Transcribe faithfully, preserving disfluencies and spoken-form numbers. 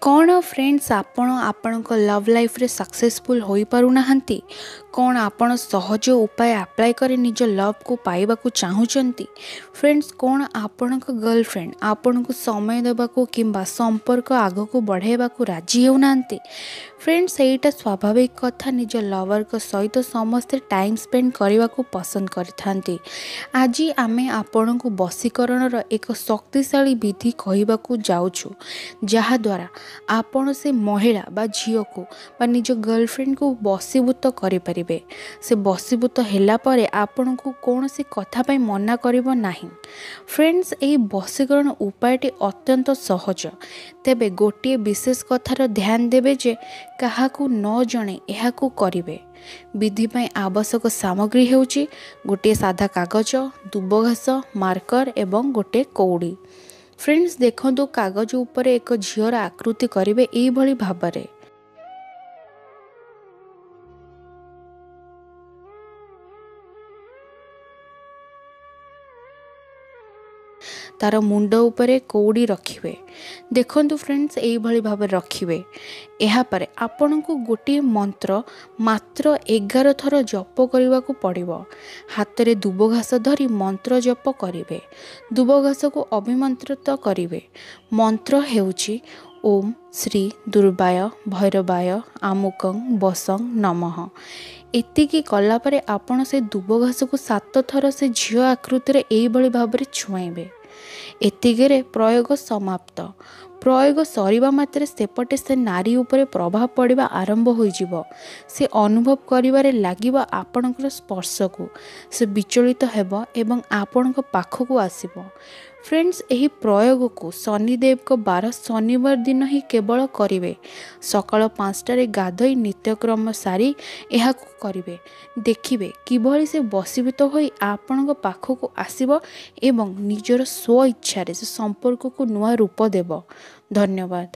कौन फ्रेंड्स आपण आपण लव लाइफ रे सक्सेसफुल हो पारु नाहंती कौन आपण सहज उपाय अप्लाई कर निज लव को पाइबा को चाहूचंती फ्रेंड्स कौन आपण गर्लफ्रेंड आपण को समय देबा को किंबा संपर्क आग को बढ़ेबा को राजी हो नांती फ्रेंड्स एटा स्वाभाविक कथा निज लवर को सहित समस्ते टाइम स्पेंड करने को पसंद करथांती। आज आमे आपण को वशीकरण एक शक्तिशाली विधि कहबा को जाउछु जहा द्वारा आपण से महिला बा झियो को बा निज गर्लफ्रेंड को वशीभूत करि परिबे। से वशीभूत हैला परे आपण को कौन सी कथा पई मना करिवो नाही। फ्रेंड्स एही वशीकरण उपायटी अत्यंत सहज, तेबे गोटे विशेष कथार ध्यान देबे जे काहाकू न जणे एहाकू करिवे। विधि पई आवश्यक सामग्री हेउची गोटे साधा कागज, दुबघास, मार्कर एवं गोटे कौड़ी। फ्रेंड्स देखो कागज उपर एक झीर आकृति करेंगे यही भाव में। तार मुंड उपरे कौड़ी रखिए। देखंतु फ्रेंड्स यही भाव रखिए। यापर आपण को गोटे मंत्र मात्र एगार थर जप करने को पड़ो। हाथ में दुबघास धरी मंत्र जप करेंगे। दुबघास को अभिमंत्रित करेंगे। मंत्र हेउची ओम श्री दुर्बाय भैरवाय आमुकं बसं नमः। एतिकी कला परे आपण से दुबघास को सात थर से झील आकृति यही भाव में छुआइबे। एतिके प्रयोग समाप्त। प्रयोग सरिबा मात्रे सेपटे से नारी उपरे प्रभाव पड़िबा आरंभ होइजिबो। से अनुभव करिबारे लागिबो आपणकर स्पर्श को। से विचलित हेबो एवं आपणक पाखकू आसीबो। फ्रेंड्स एही प्रयोग को शनिदेव को बार शनिवार दिन ही केवल करिवे। सकाळ पाँचटारे गाधोई नित्यक्रम सारी एहाकू करिवे। देखिबे किभଳି से वशीभूत होई आपणक पाखकू आसीबो एवं निजर स्व इच्छा रे से संपर्क को नुआ रूप देबो। धन्यवाद।